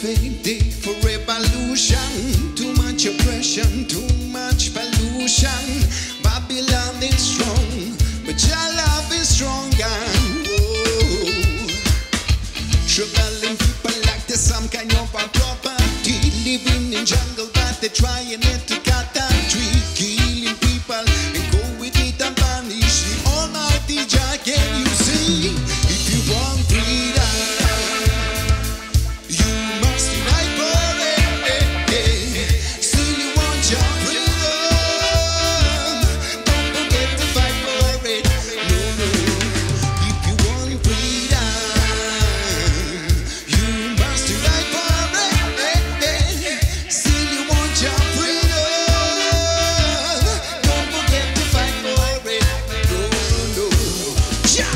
perfect day for revolution. Too much oppression, too much pollution. Babylon is strong, but your love is stronger. Oh. Troubling people like there's some kind of a property. Living in jungle, but they're trying it to cut a tree. Killing people and go with it and vanish. The Almighty Jah, can you see? If you want freedom, you must fight for it. Still you want your freedom, don't forget to fight for it. No, no. If you want freedom, you must fight for it. Still you want your freedom, don't forget to fight for it. No, no. Yeah.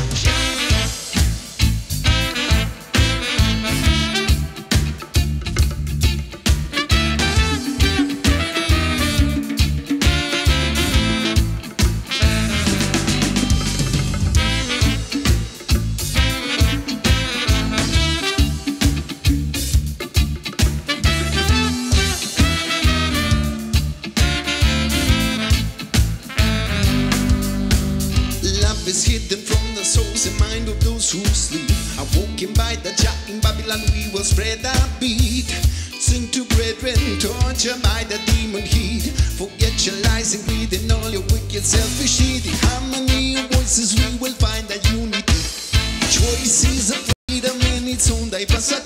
Love is hidden from the souls and mind of those who sleep. Awoken by the Jah in Babylon, we will spread our beat. Sing to brethren, tortured by the demon heat. Forget your lies and greed and all your wicked selfish deed. In harmony of voices, we will find a unity. Choice is a freedom in its own diversity.